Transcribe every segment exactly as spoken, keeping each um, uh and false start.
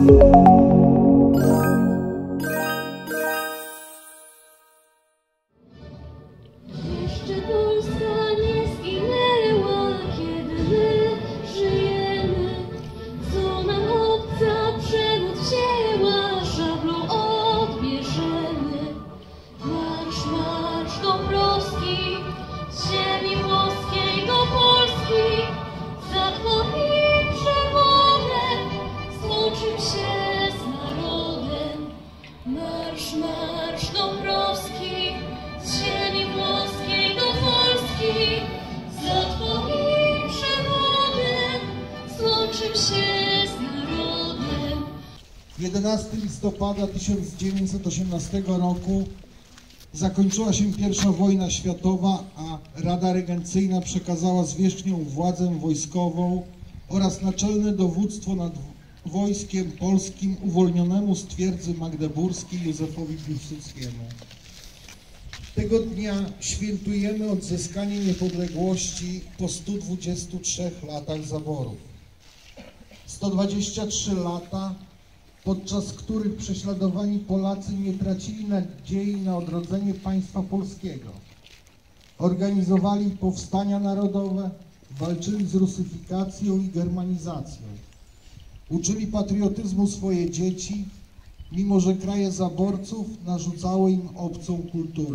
Jeszcze Polska nie zginęła, kiedy my żyjemy. Co nam obca przemoc wzięła, szablą odbierzemy. Marsz, marsz Dąbrowski, z ziemi włoskiej do Polski. Za twoim przewodem złączył się z narodem. Marsz, marsz Dąbrowski, z ziemi włoskiej do Polski. Za twoim przewodem złączył się z narodem. jedenastego listopada tysiąc dziewięćset osiemnastego roku zakończyła się pierwsza wojna światowa, a Rada Regencyjna przekazała zwierzchniom władzę wojskową oraz naczelne dowództwo nad wojskiem polskim uwolnionemu z twierdzy magdeburskiej Józefowi Piłsudskiemu. Tego dnia świętujemy odzyskanie niepodległości po stu dwudziestu trzech latach zaborów. sto dwadzieścia trzy lata, podczas których prześladowani Polacy nie tracili nadziei na odrodzenie państwa polskiego. Organizowali powstania narodowe, walczyli z rusyfikacją i germanizacją. Uczyli patriotyzmu swoje dzieci, mimo że kraje zaborców narzucały im obcą kulturę.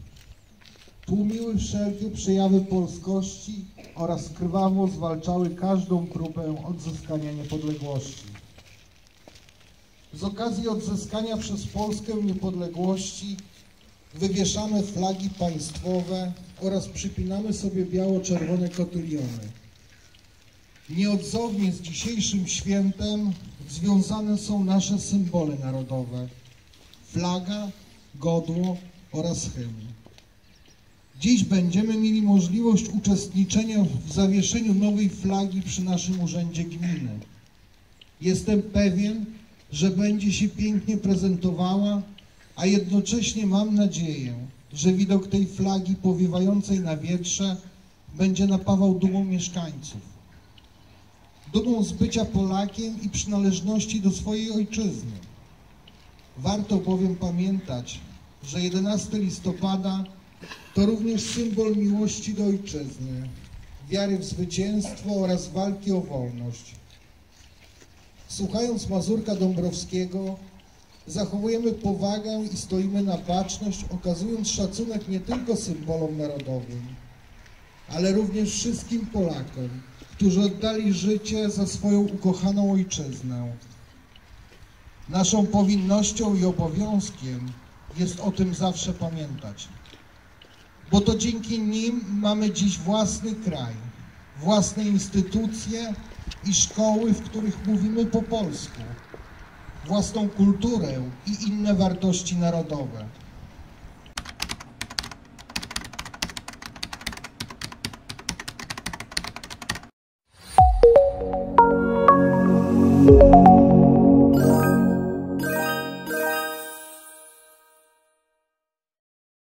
Tłumiły wszelkie przejawy polskości oraz krwawo zwalczały każdą próbę odzyskania niepodległości. Z okazji odzyskania przez Polskę niepodległości wywieszamy flagi państwowe oraz przypinamy sobie biało-czerwone kotyliony. Nieodzownie z dzisiejszym świętem związane są nasze symbole narodowe: flaga, godło oraz hymn. Dziś będziemy mieli możliwość uczestniczenia w zawieszeniu nowej flagi przy naszym Urzędzie Gminy. Jestem pewien, że będzie się pięknie prezentowała, a jednocześnie mam nadzieję, że widok tej flagi powiewającej na wietrze będzie napawał dumą mieszkańców. Dumą z bycia Polakiem i przynależności do swojej ojczyzny. Warto bowiem pamiętać, że jedenastego listopada to również symbol miłości do ojczyzny, wiary w zwycięstwo oraz walki o wolność. Słuchając Mazurka Dąbrowskiego, zachowujemy powagę i stoimy na baczność, okazując szacunek nie tylko symbolom narodowym, ale również wszystkim Polakom, którzy oddali życie za swoją ukochaną ojczyznę. Naszą powinnością i obowiązkiem jest o tym zawsze pamiętać, bo to dzięki nim mamy dziś własny kraj, własne instytucje i szkoły, w których mówimy po polsku, własną kulturę i inne wartości narodowe. Thank you.